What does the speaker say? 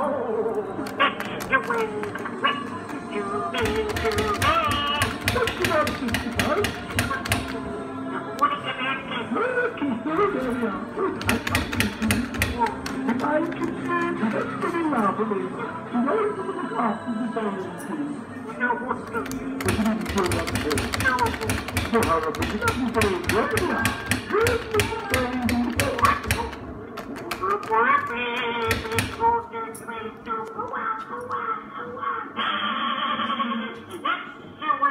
That's the way to be today. What's the matter, Sister Bud? What is the matter? Well, keep doing it now. I can't continue. If I continue, it's getting lovely. You know, it's a little after the family. No, what's the... But you didn't turn up the bed. No. So, however, you didn't put it right now. Here's the baby. That's the way